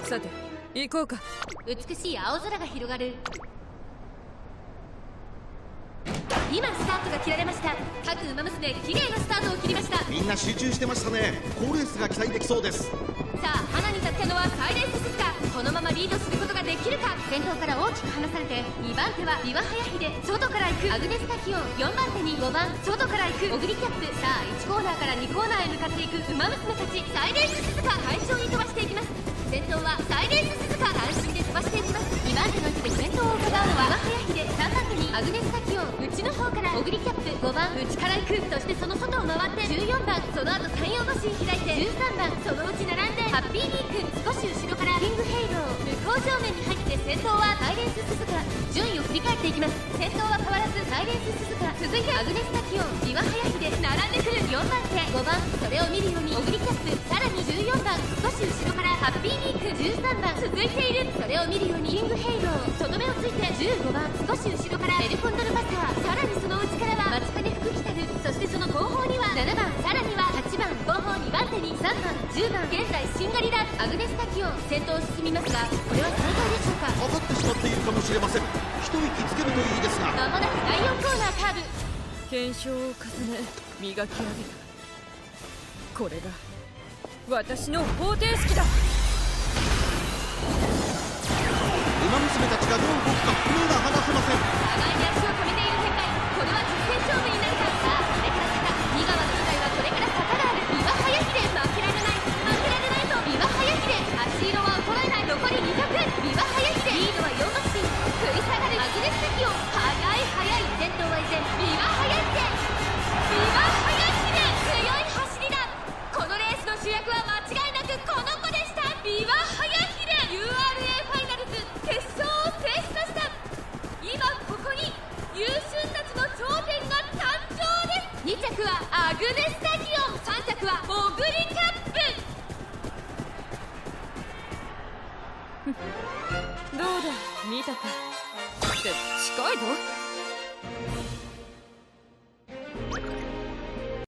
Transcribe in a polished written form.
さて行こうか。 美しい青空が広がる。今スタートが切られました。各馬娘綺麗なスタートを切りました。 みんな集中してましたね。好レースが期待できそうです。 さあ花に立ったのはサイレンス鈴鹿。このままリードすることができるか。先頭から大きく離されて2番手はビワハヤヒデ、外から行くアグネスタキオン、4番手に5番外から行くオグリキャップ。さあ1コーナーから2コーナーへ向かっていく馬娘たち。サイレンス鈴鹿快調に飛ばしていきます。先頭はサイレンス鈴鹿、安心で飛ばしていきます。2番手の位置で先頭を伺うのはビワハヤヒデ、3番手にアグネスタキオン、内の方からオグリキャップ、5番内から行く。そしてその外を回って14番、その後山陽のシー開いて13番、そのうち並んでハッピーニーク、少し後ろからキングヘイロー、向こう正面に入って先頭はサイレンス鈴鹿。順位を振り返っていきます。先頭は変わらずサイレンス鈴鹿、続いてアグネスタキオン、ビワハヤヒデ、並んでくる4番手5番、それを見るようにオグリキャップ、さらに14番少し後ろからハッピーニーク、13番続いている。それを見るようにキングヘイロー、その目をついて15番少し後ろからエルコンドルマスター、さらにその内からは松金福来たる。そしてその後方には7番、さらには8番、後方2番手に3番10番、現在シンガリラアグネスタキオン先頭を進みますが、これは正解でしょうか。 かかってしまっているかもしれません。一息つけるといいですが。 まもなく第4コーナーカーブ。 検証を重ね磨き上げた。これが私の方程式だ。 馬娘たちがどう動くか目が離せません。 互いに足を止めている展開。これは実戦勝負になるか。さあこれから坂、2川の舞台はこれから坂がある。ビワハヤヒデ、負けられない負けられないとビワハヤヒデ、足色は衰えない。残り200、ビワハヤヒデリードは4馬身。食い下がるアグネスタキオン、速い速い。先頭は依然ビワハヤヒデ、ビワハヤヒデ、強い走りだ。このレースの主役は間違いなくこの子でした。ビワハヤヒデ URA ファイナルズ決勝を制しました。今ここに優秀たちの頂点が誕生です。2着はアグネスタキオン、3着はオグリキャップ。 どうだ見たか。って近いぞ。